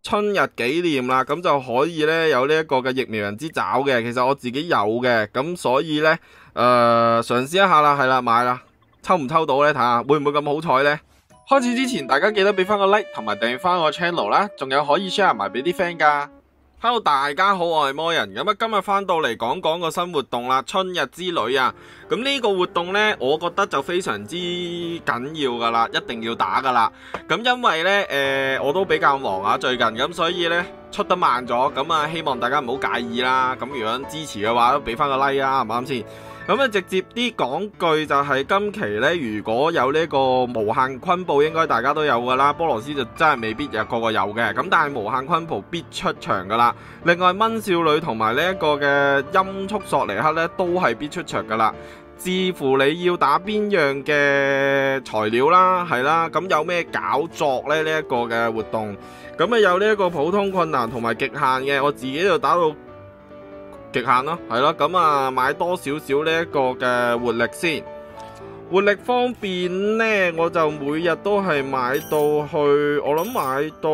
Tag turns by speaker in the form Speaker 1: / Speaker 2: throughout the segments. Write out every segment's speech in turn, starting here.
Speaker 1: 春日紀念啦，咁就可以呢有呢一個嘅疫苗人之爪嘅。其實我自己有嘅，咁所以呢，嘗試一下啦，係啦，買啦，抽唔抽到呢？睇下會唔會咁好彩呢？開始之前，大家記得俾翻個 like 同埋訂閱翻我 channel 啦，仲有可以 share 埋俾啲 friend 噶。Hello， 大家好，我係魔人。咁啊，今日翻到嚟講講個新活動啦，春日之旅啊。咁呢個活動呢，我覺得就非常之緊要噶啦，一定要打噶啦。咁因為呢，我都比較忙啊，最近咁，所以呢出得慢咗。咁啊，希望大家唔好介意啦。咁如果支持嘅話，都俾翻個 like 啊，係咪啱先？咁啊，直接啲講句就係今期呢，如果有呢個無限昆布，應該大家都有噶啦。波羅斯就真係未必有個個有嘅，咁但係無限昆布必出場噶啦。另外蚊少女同埋呢一個嘅音速索尼克呢，都係必出場噶啦。視乎你要打邊樣嘅材料啦，係啦。咁有咩搞作呢？呢一個嘅活動，咁啊有呢一個普通困難同埋極限嘅，我自己就打到極限咯，係咯，咁啊買多少少呢一個嘅活力先。活力方面呢，我就每日都係買到去，我諗買到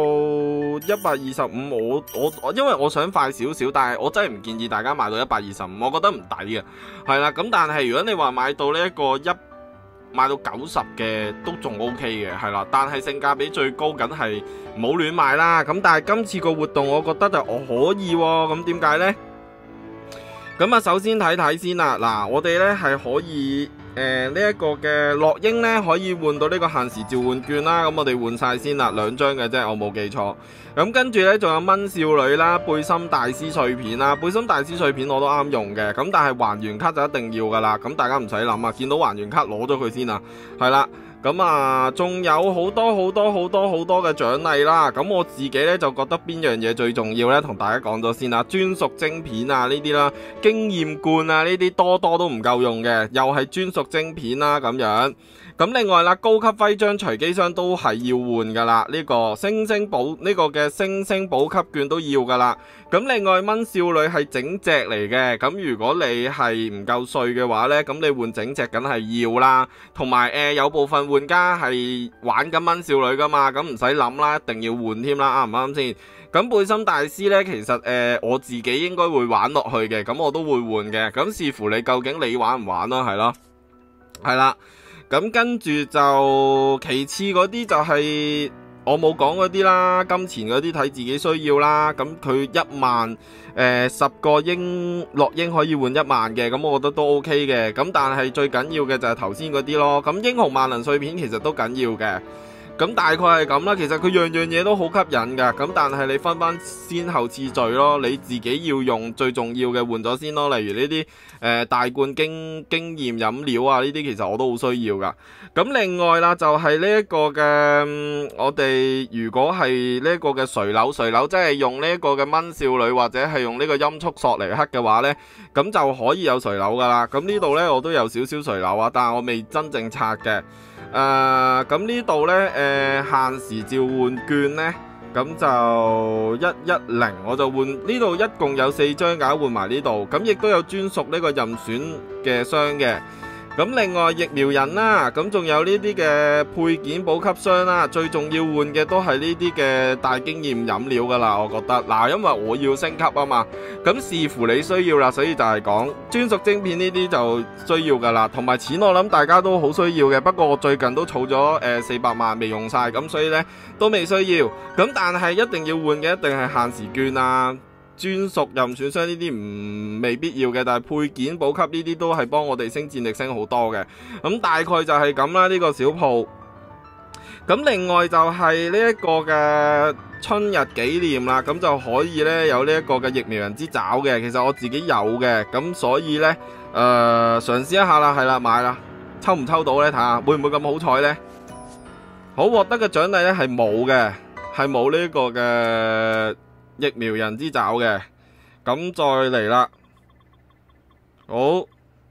Speaker 1: 125。我因為我想快少少，但係我真係唔建議大家買到125，我覺得唔抵嘅，係啦。咁但係如果你話買到呢一個買到90嘅都仲 OK 嘅，係啦。但係性價比最高，梗係唔好亂買啦。咁但係今次個活動，我覺得就我可以喎。咁點解呢？咁啊，首先睇睇先啦。嗱，我哋呢係可以呢一個嘅落英呢，可以換到呢個限時召喚券啦。咁我哋換晒先啦，2張嘅啫，我冇記錯。咁跟住呢，仲有蚊少女啦、背心大師碎片啦。背心大師碎片我都啱用嘅，咁但係還原卡就一定要噶啦。咁大家唔使諗啊，見到還原卡攞咗佢先啊，係啦。咁啊，仲有好多嘅獎勵啦。咁我自己呢，就覺得邊樣嘢最重要呢？同大家講咗先啦。專屬晶片啊呢啲啦，經驗罐啊呢啲多都唔夠用嘅，又係專屬晶片啦咁樣。咁另外啦，高級徽章隨機箱都係要換噶啦，呢個星星寶呢個嘅星星寶級券都要噶啦。咁另外蚊少女係整隻嚟嘅，咁如果你係唔夠歲嘅話呢，咁你換整隻梗係要啦。同埋有部分玩家係玩緊蚊少女噶嘛，咁唔使諗啦，一定要換添啦，啱唔啱先？咁背心大師呢，其實我自己應該會玩落去嘅，咁我都會換嘅。咁視乎你究竟你玩唔玩咯，係咯，係啦。咁跟住就其次嗰啲就係我冇講嗰啲啦，金錢嗰啲睇自己需要啦。咁佢1萬10個落英可以換1萬嘅，咁我覺得都 OK 嘅。咁但係最緊要嘅就係頭先嗰啲咯。咁英雄萬能碎片其實都緊要嘅。咁大概係咁啦，其實佢樣嘢都好吸引噶，咁但係你分翻先後次序咯，你自己要用最重要嘅換咗先咯，例如呢啲大罐經驗飲料啊，呢啲其實我都好需要噶。咁另外啦，就係呢一個嘅我哋如果係呢一個嘅垂柳，即係用呢一個嘅蚊少女或者係用呢個音速索尼克嘅話呢，咁就可以有垂柳噶啦。咁呢度呢，我都有少少垂柳啊，但係我未真正拆嘅。咁呢度呢，限時召喚券呢，咁就110，我就換呢度一共有4張㗎，換埋呢度，咁亦都有專屬呢個任選嘅箱嘅。咁另外疫苗人啦，咁仲有呢啲嘅配件補給箱啦，最重要換嘅都係呢啲嘅大經驗飲料噶啦，我覺得嗱，因為我要升級啊嘛，咁視乎你需要啦，所以就係講專屬晶片呢啲就需要噶啦，同埋錢我諗大家都好需要嘅，不過我最近都儲咗400萬未用晒，咁所以呢都未需要，咁但係一定要換嘅一定係限時券啊。專屬任選箱呢啲未必要嘅，但係配件補給呢啲都係幫我哋升戰力升好多嘅。咁大概就係咁啦，呢個小鋪。咁另外就係呢一個嘅春日紀念啦，咁就可以呢有呢一個嘅疫苗人之爪嘅，其實我自己有嘅，咁所以呢，嘗試一下啦，係啦，買啦，抽唔抽到呢？睇下會唔會咁好彩呢？好，獲得嘅獎勵呢係冇嘅，係冇呢個嘅疫苗人之爪嘅。咁再嚟啦，好，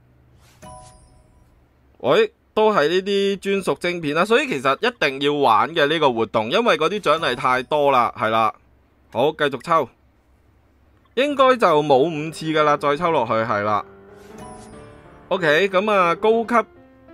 Speaker 1: 喂，都係呢啲專屬晶片啦，所以其實一定要玩嘅呢個活動，因為嗰啲獎勵太多啦，係啦。好，繼續抽，應該就冇5次噶啦，再抽落去係啦。OK，咁啊，高級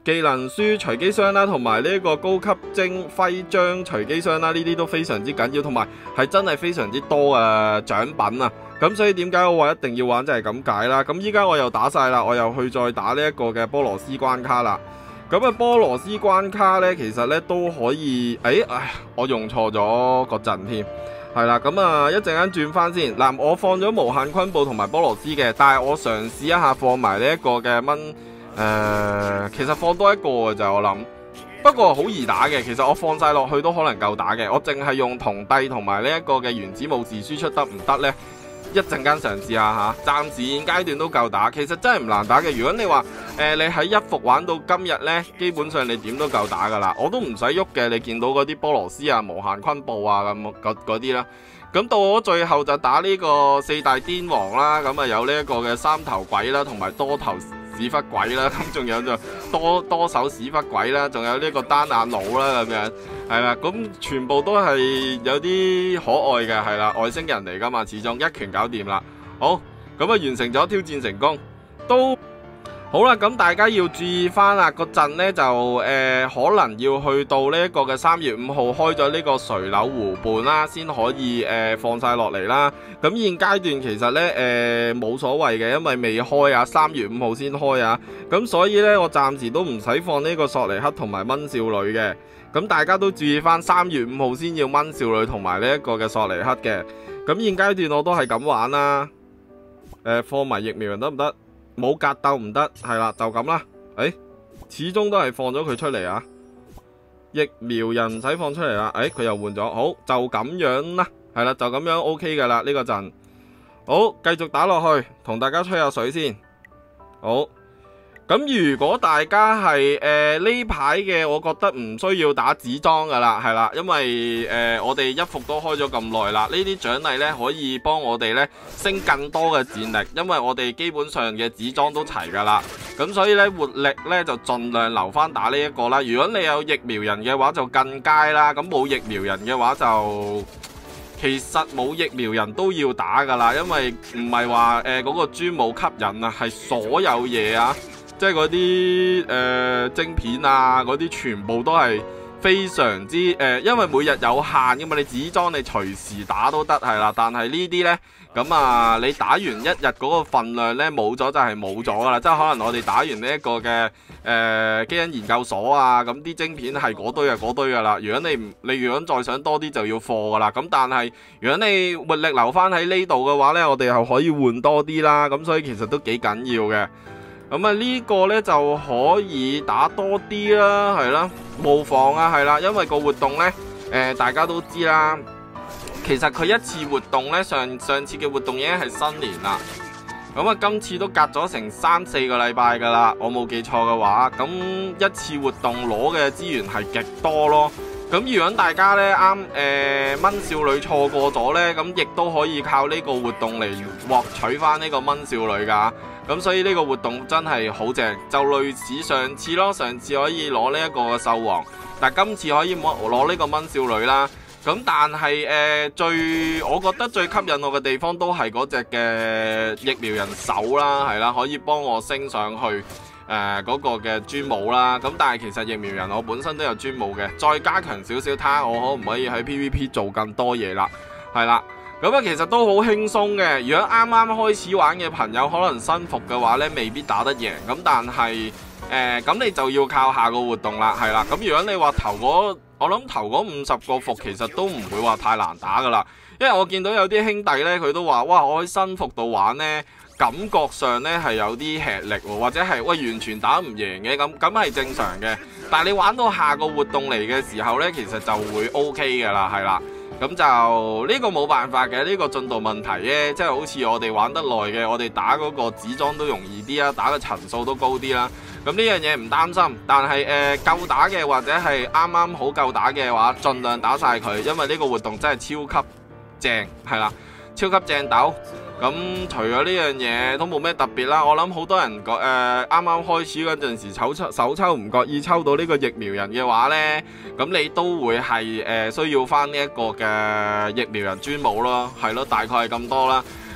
Speaker 1: 技能書隨機箱啦，同埋呢個高級精徽章隨機箱啦，呢啲都非常之緊要，同埋係真係非常之多嘅獎品啊！咁所以點解我話一定要玩就係咁解啦。咁依家我又打晒啦，我又去再打呢一個嘅波羅斯關卡啦。咁啊，波羅斯關卡呢，其實呢都可以，我用錯咗個陣添，係啦。咁啊，一陣間轉翻先。嗱，我放咗無限昆布同埋波羅斯嘅，但係我嘗試一下放埋呢一個嘅其實放多一個嘅就我諗，不過好易打嘅。其實我放晒落去都可能夠打嘅。我淨係用銅帝同埋呢一個嘅原子武士輸出得唔得呢？一陣間嘗試下吓，暫時現階段都夠打。其實真係唔難打嘅。如果你話你喺一服玩到今日呢，基本上你點都夠打噶啦。我都唔使喐嘅。你見到嗰啲波羅斯啊、無限昆布啊咁嗰啲啦。咁到我最後就打呢個四大癲王啦。咁啊有呢一個嘅三頭鬼啦，同埋多頭屎忽鬼啦，咁仲有就多手屎忽鬼啦，仲有呢個單眼佬啦，咁樣係啦，咁全部都係有啲可愛嘅，係啦，外星人嚟噶嘛，始終一拳搞掂啦。好，咁啊完成咗挑戰成功，都好啦。咁大家要注意翻啦，個陣呢就可能要去到呢一個嘅3月5號開咗呢個垂柳湖畔啦，先可以放晒落嚟啦。咁現階段其實呢冇所謂嘅，因為未開啊，3月5號先開啊。咁所以呢，我暫時都唔使放呢個索尼克同埋蚊少女嘅。咁大家都注意翻3月5號先要蚊少女同埋呢一個嘅索尼克嘅。咁現階段我都係咁玩啦。放埋疫苗人得唔得？冇格鬥唔得，係啦，就咁啦。始終都係放咗佢出嚟啊！疫苗人唔使放出嚟啦。佢又換咗，好，就咁樣啦，係啦，就咁樣 OK 噶啦，呢個陣。好，繼續打落去，同大家吹下水先。好。咁如果大家係呢排嘅，我覺得唔需要打紙裝噶啦，係啦，因為我哋一服都開咗咁耐啦，呢啲獎勵呢可以幫我哋呢升更多嘅戰力，因為我哋基本上嘅紙裝都齊噶啦，咁所以呢活力呢就盡量留翻打呢一個啦。如果你有疫苗人嘅話就更佳啦，咁冇疫苗人嘅話就其實冇疫苗人都要打噶啦，因為唔係話嗰個專武吸引啊，係所有嘢啊。即係嗰啲晶片啊，嗰啲全部都係非常之因為每日有限噶嘛，你紙裝你隨時打都得，係啦。但係呢啲呢，咁啊，你打完一日嗰個份量呢，冇咗就係冇咗噶啦。即係可能我哋打完呢一個嘅基因研究所啊，咁啲晶片係嗰堆啊嗰堆噶啦。如果你如果再想多啲就要貨噶啦。咁但係如果你活力留翻喺呢度嘅話呢，我哋又可以換多啲啦。咁所以其實都幾緊要嘅。咁啊呢個呢就可以打多啲啦，係啦，無妨啊，係啦，因為個活動呢，大家都知啦，其實佢一次活動呢，上次嘅活動已經係新年啦，咁啊今次都隔咗成3-4個禮拜噶啦，我冇記錯嘅話，咁一次活動攞嘅資源係極多咯。咁如果大家呢啱蚊少女錯過咗呢，咁亦都可以靠呢個活動嚟獲取翻呢個蚊少女噶。咁所以呢個活動真係好正，就類似上次咯。上次可以攞呢一個獸王，但今次可以攞呢個蚊少女啦。咁但係我覺得最吸引我嘅地方都係嗰隻嘅疫苗人手啦，係啦，可以幫我升上去嗰個嘅專武啦。咁但係其實疫苗人我本身都有專武嘅，再加強少少，睇下我可唔可以喺 PVP 做更多嘢啦，係啦。咁啊，其實都好輕鬆嘅。如果啱啱開始玩嘅朋友，可能新服嘅話呢，未必打得贏。咁但係咁你就要靠下個活動啦，係啦。咁如果你話我諗頭嗰50個服，其實都唔會話太難打噶啦。因為我見到有啲兄弟呢，佢都話哇，我喺新服度玩呢，感覺上呢係有啲吃力，或者係完全打唔贏嘅。咁係正常嘅。但係你玩到下個活動嚟嘅時候呢，其實就會 OK 噶啦，係啦。咁就呢個冇辦法嘅，呢個進度問題啫，即係好似我哋玩得耐嘅，我哋打嗰個紙裝都容易啲啦，打嘅層數都高啲啦。咁呢樣嘢唔擔心，但係夠打嘅或者係啱啱好夠打嘅話，盡量打晒佢，因為呢個活動真係超級正，係啦，超級正斗。咁除咗呢樣嘢都冇咩特別啦。我諗好多人啱啱開始嗰陣時手抽唔覺意抽到呢個疫苗人嘅話呢，咁你都會係需要翻呢一個嘅疫苗人專武咯，係咯，大概係咁多啦。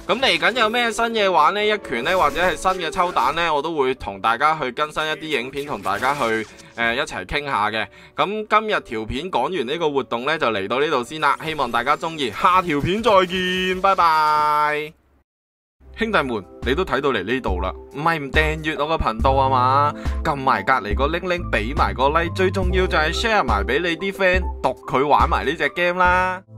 Speaker 1: 咁嚟緊有咩新嘢玩呢？一拳呢，或者係新嘅抽蛋呢，我都會同大家去更新一啲影片，同大家去一齊傾下嘅。咁今日條片講完呢個活動呢，就嚟到呢度先啦。希望大家中意，下條片再見，拜拜。兄弟們，你都睇到嚟呢度啦，唔係唔訂閱我個頻道啊嘛？撳埋隔籬個鈴鈴，俾埋個 like，最重要就係 share 埋俾你啲 friend，讀佢玩埋呢隻 game 啦。